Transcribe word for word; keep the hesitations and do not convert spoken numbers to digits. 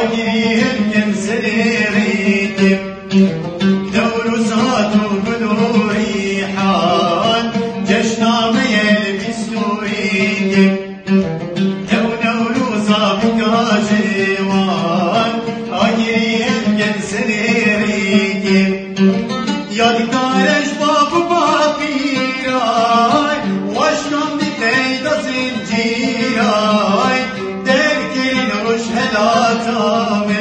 آگیریم کن سریریتیم دور ساتو بلوری حال جشنامه البستوریتیم دو نوروزا بکاجوان آگیریم کن سریریتیم یادگارش بابو باقیرای واشکم دیده زنجیرای درکین روش هداتامه